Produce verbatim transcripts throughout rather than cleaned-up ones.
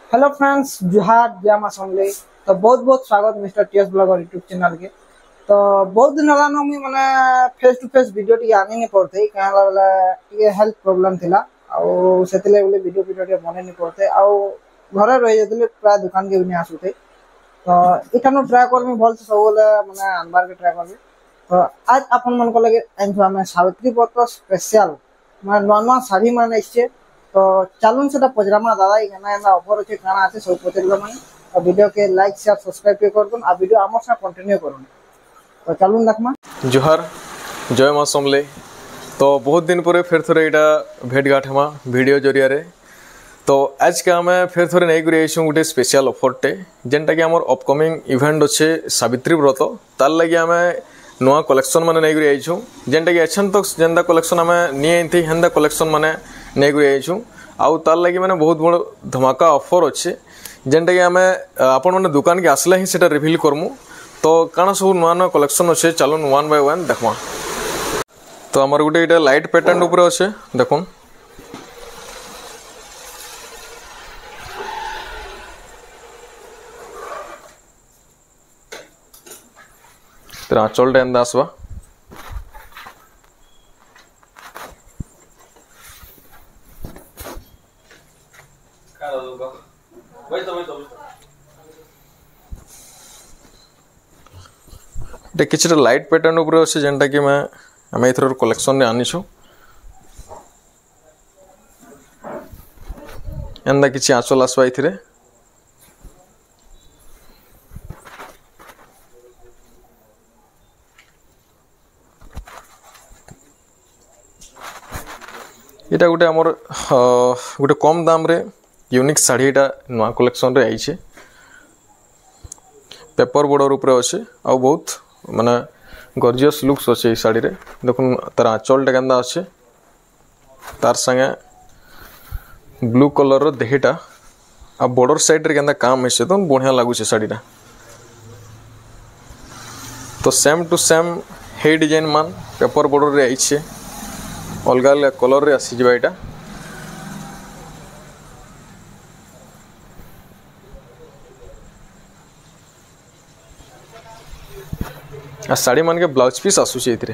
Hello friends, जुहार जय मां समले। तो बहुत बहुत स्वागत mister TS blogger YouTube channel के। तो बहुत दिन होला नो मुई माने फेस टू फेस वीडियो टी आनी नहीं पड़ते कहाँ वाला ये हेल्थ प्रॉब्लम थिला आउ सेतले बोले वीडियो वीडियो टी बने नहीं पड़ते आउ घरे रह जतले प्राय दुकान के भी नहीं आसुते। तो इठानो ट्राई करमी भल से सब बोले माने आनबार के ट्राई करमी। तो आज अपन मन को लगे एंथु हमें सावित्री व्रत स्पेशल माने नवा नवा साड़ी माने इच्छे। तो चलून से पचरामा दादा एना एना ऑफर अच्छे काना आछे सब पचरबा माने। और वीडियो के लाइक शेयर सब्सक्राइब के कर दून आ वीडियो आमर से कंटिन्यू करूँ। तो चलून देखमा। जोहार जय मां समले। तो बहुत दिन पर फिर थोड़े यहाँ भेटघाट हमा वीडियो जरिया रे। तो आज के आम फिर थोड़े नहीं कर गोटे स्पेशल ऑफरटे जेनटा कि आमर अपकमिंग इवेंट अच्छे सावित्री व्रत तार लगे आम नुआ कलेक्शन माने नहीं कर जेनटा कि एछन तक जेनता कलेक्शन आम नहीं हेन्दा कलेक्शन माने नहीं कर आउ तार लगे माने बहुत बड़ धमाका ऑफर अच्छे जेनटा कि आम आपण मैंने दुकान के आसला ही सेटा रिवील करमु। तो काना सब नुआ नुआ कलेक्शन अच्छे चलून वन बाय वन देखमा। तो आमर गोटे ये लाइट पैटर्न उपर अच्छे देखुन। आंचल एंदा आसवा किसी लाइट पैटर्न उपर अच्छे जेनटा कि मैं आम एथर कलेक्शन आनीछु एंदा किसी आंचल आसवा ये इटा गोटे आमर गोटे कम दाम रे यूनिक साड़ी एटा नुआ कलेक्शन रे आइछे पेपर बॉर्डर ऊपर अच्छे आ बहुत माने गॉर्जियस लुक्स अच्छे साड़ी रे। देखुन तार आंचल टा केंदा अच्छे तार संगे ब्लू कलर रो देहटा आ बॉर्डर साइड रे केंदा काम है तो बढ़िया लागुचे साड़ीटा। तो सेम टू सेम हे डिजाइन मान पेपर बॉर्डर रे आइछे अलग अलग कलर रे आसी जिबा एटा। आ साड़ी मान के ब्लाउज पीस आसुचे इतरे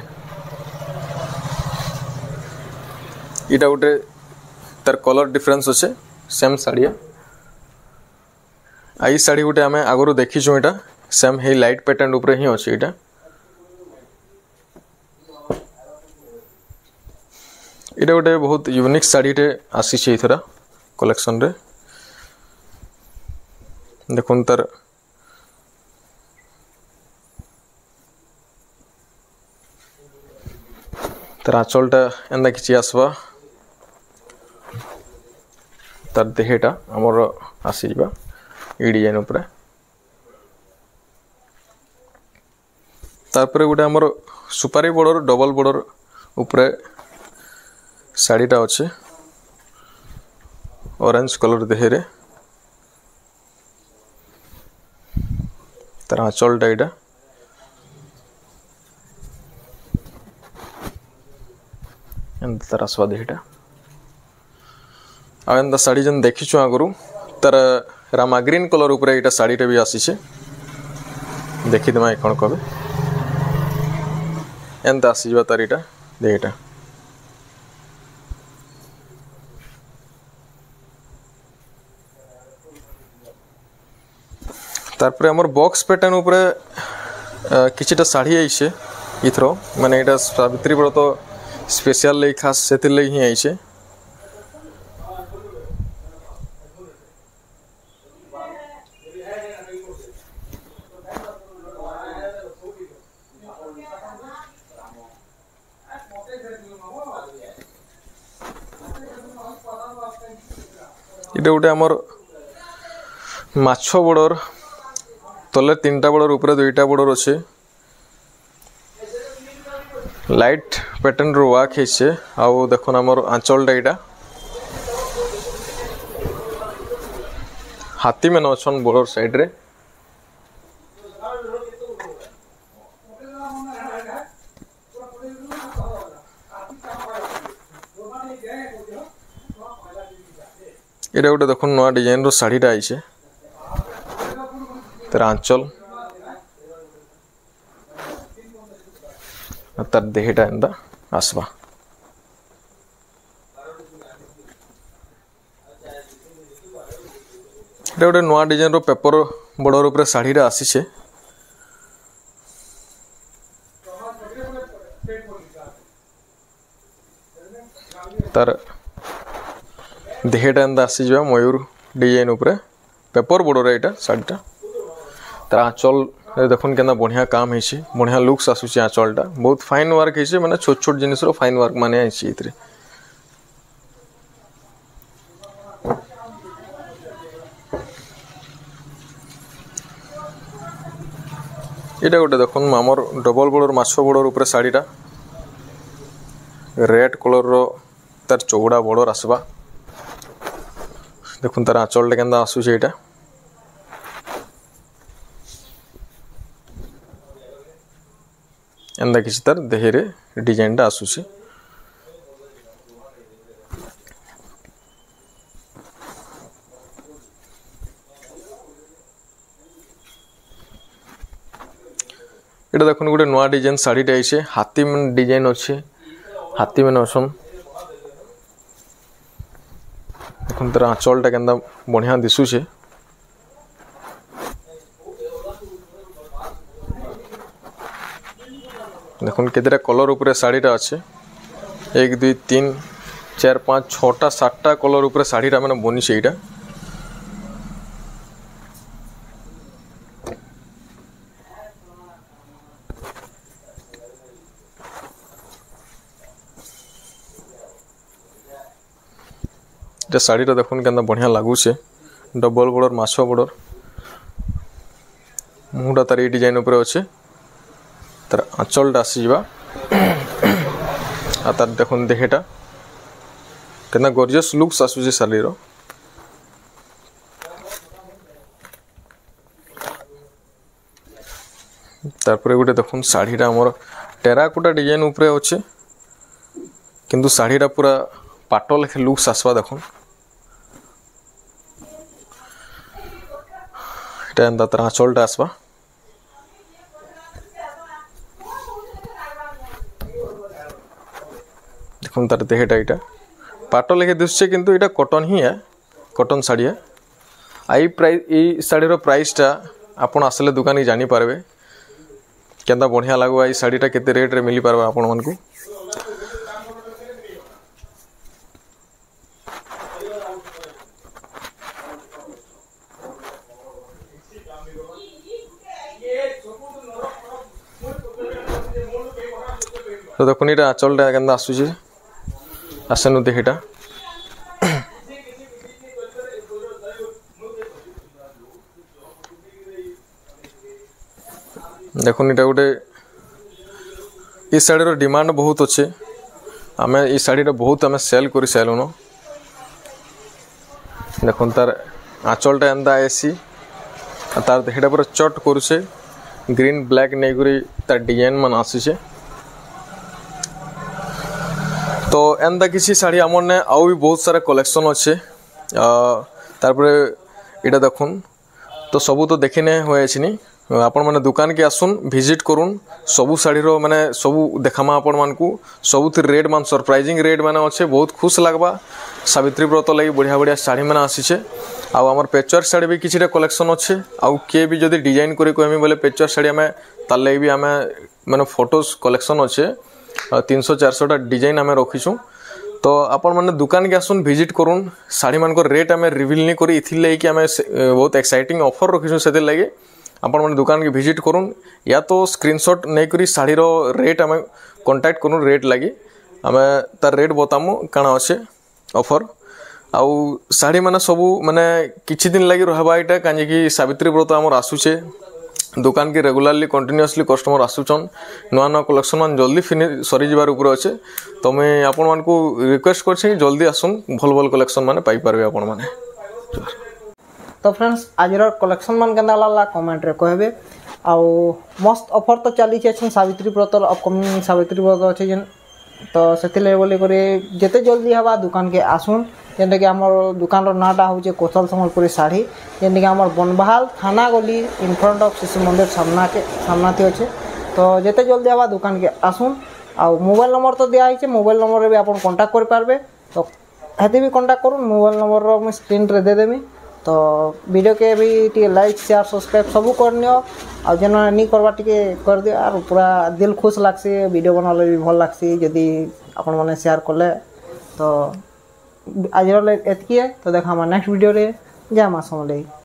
इटा गोटे तार कलर डिफरेंस अच्छे सेम साड़ी आई साड़ी गोटे आम आगु देखीचु एटा सेम हे लाइट पैटर्न ऊपर ही अच्छे एटा। इटा गोटे बहुत यूनिक साड़ी टे आसी इथरा कलेक्शन रे। देखुन तार तार आंचलटा एंदा किसी आसवा तार देहटा आमर आसी जावा ई डिजाइन उपरे। तारपरे गोटे आमर सुपारी बॉर्डर डबल बॉर्डर उपरे साड़ीटा अच्छे ऑरेंज कलर देहरे तार आंचलटा एटा तार आसवा देहटा आ एंदा साड़ी जन देखीचु आगु तार रामा ग्रीन कलर ऊपर एटा साड़ीटा भी आसीचे देखीदमा कौन कहे एंता आसीजा तार एटा देहटा। तारपरे आमर बॉक्स पैटर्न उपरे किछिटा साड़ी आइछे इथरो माने एटा सावित्री व्रत स्पेशल ले खास सेतिर ले ही आइछे। इटा गोटे आमर माछ बॉर्डर तले तीन टा बॉर्डर ऊपर दुईटा बॉर्डर अच्छे लाइट पैटर्न रो वर्क है आउ देखुन आमर आंचल टा हाथी मैंने अच्छन बॉर्डर साइड रे। ये ଏଇଟା ଗୋଟେ ଦେଖୁନ୍ ନୂଆ ଡିଜାଇନର ଶାଢ଼ୀଟା ଆଇଛେ ତାର ଆଞ୍ଚଲ ତାର ଦେହଟା ଏନ୍ତା ଆସବା এটা ଗୋଟେ ନୂଆ ଡିଜାଇନର ପେପର ବର୍ଡର ଉପରେ ଶାଢ଼ୀଟା ଆସିଛେ ତାର ଦେହଟା ଏନ୍ତା ଆସିଯିବା ମୟୂର ଡିଜାଇନ ଉପରେ ପେପର ବର୍ଡର ଏଇଟା ଶାଢ଼ୀଟା ତାର ଆଞ୍ଚଲ ଦେଖୁନ୍ କେନ୍ତା ବଢ଼ିଆ କାମ ହେଇଛି ବଢ଼ିଆ ଲୁକ୍ସ ଆସୁଛି ଆଞ୍ଚଲଟା ବହୁତ ଫାଇନ୍ ୱାର୍କ ହେଇଛି ମାନେ ଛୋଟ ଛୋଟ ଜିନିଷର ଫାଇନ୍ ୱାର୍କ ମାନେ ହେଇଛି ଏଥିରେ এটা গোটে দেখুন আমার ডবল বর্ডর মাছ বর্ডর উপরে শাড়ীটা রেড কলর তার চৌড়া বর্ডর আসবা দেখুন তার আঁচলটা কেন্দা আসুছে এটা এন্দা কিছু তার দেহেরে ডিজাইনটা আসুছে এটা দেখুন গোটে নূয়া ডিজাইন শাড়ীটা আইছে হাতি ডিজাইন আছে হাতি মানে অছন দেখুন তার আঁচলটা কেন্দা বঢ়িয়া দিশুছে দেখুন কেতেটা কলর উপরে শাড়ীটা আছে এক দুই তিন চার পাঁচ ছটা সাতটা কলর উপরে শাড়ীটা মানে বনিছে এইটা এটা শাড়ীটা দেখুন কেন্দা বঢ়িয়া লাগুছে ডবল বর্ডর মাছ বর্ডর মুহটা তার এই ডিজাইন উপরে আছে তার আঁচলটা আসিযা আর তার দেখুন দেহেটা কেন্দা গর্জিয়াস লুকস আসুছে শাড়ীর তারপরে গোটে দেখুন শাড়ীটা আমার টেরাকোটা ডিজাইন উপরে আছে কিন্তু শাড়ীটা পুরা পাট লেখে লুকস আসবা দেখুন এটা এন্দা তার আঁচলটা আসবা দেখুন তার দেহটা এটা পাট লেখে দিচ্ছে কিন্তু এটা কটন হি কটন শাড়ী এই প্রাইস এই শাড়ীর প্রাইসটা আপন আসলে দোকানে জানি পারবে কেন্দা বঢ়িয়া লাগবা এই শাড়ীটা কেতে রেটরে মিলি পারবা আপন মানকু তো দেখুন এটা আঁচলটা কেন্দা আসুছে আসেনু দেহটা দেখুন এটা গোটে এই শাড়ীর ডিমান্ড বহুত আছে আমি এই শাড়ীটা বহুত আমি সেল করে সাইলুন দেখুন তার আঁচলটা এন্দা আইসি তার দেহটা পুরো চট করছে গ্রিন ব্ল্যাক নেইকরি তার ডিজাইন মান আসিছে তো এন্দা কিছু শাড়ী আমার নে আউ বি বহুত সারা কলেকশন আছে তারপরে এটা দেখুন তো সবু তো দেখি নে হয়েছে নি আপন মানে দোকান কে আসুন ভিজিট করুন সবু শাড়ীর মানে সবু দেখামা আপন মানকু সবুথি রেট মান सरप्राइजिंग রেট মানে আছে বহুত খুশ লাগবা সাবিত্রী ব্রত লাগি বঢ়িয়া বঢ়িয়া শাড়ী মানে আসিছে আউ আমার পেচওয়ার্ক শাড়ী বি কিছুটা কলেকশন আছে আউ কে বি যদি ডিজাইন করে কইমি বলে পেচওয়ার্ক শাড়ী আমি তার লাগি বি আমি মানে ফটোস কলেকশন আছে তিনশো চারশোটা ডিজাইন আমি রখিছু তো আপন মানে দোকান কে আসুন ভিজিট করুন শাড়ী মানক রেট আমি রিভিল নি করি ইথি লাগি কি আমি বহুত এক্সাইটিং অফর রখিছু সেতে লাগি আপন মানে দোকান के विजिट करूँ या तो स्क्रीनशॉट नहीं करी शाढ़ीर रेट आम कांटेक्ट करूँ रेट लगी आम तार रेट बतामु काना अच्छे ऑफर आउ शाढ़ी मैंने सबू माने किछि दिन लगी रहबा एटा काजे कि सावित्री व्रत आमर आसुचे दुकान के रेगुलारली कंटिन्यूअसली कस्टमर आसुचन नुआ नुआ कलेक्शन मान जल्दी फिनि सरी जबार ऊपर अच्छे तो मैं आपण मानकु रिक्वेस्ट करछि जल्दी आसुन भल भल कलेक्शन माने पाई पारबे आपण माने तो फ्रेंड्स आज कलेक्शन मान केंदा लागला कमेंट रे कहबे आउ मस्त ऑफर तो चली छे सावित्री व्रत अपकमिंग सावित्री व्रत अच्छे जेन तो से बोली करे जिते जल्दी हवा दुकान के आसुन जेनटा कि आमर दुकान नाटा हूँ कोशल सम्बलपुरी शाढ़ी जेनटा कि आमर बनबहाल थाना गली इन फ्रंट ऑफ शिशु मंदिर सामना के सामना थी अच्छे। तो जिते जल्दी आवा दुकान के आसुन आ मोबाइल नंबर तो दिखाई मोबाइल नंबर भी आप कांटेक्ट कर पारे। तो हेती भी कांटेक्ट करूँ मोबाइल नंबर मुझे स्क्रीन रे दे देमी। तो वीडियो के भी टी लाइक शेयर सब्सक्राइब सब करनियो आ जेन नहीं करवा टी कर दियो और पूरा दिल खुश लगसी वीडियो बनाले भी भल लगसी जदि आपण मैंने शेयर कले। तो आज एतकी है तो देखा नेक्स्ट वीडियो रे जय मां समलेई।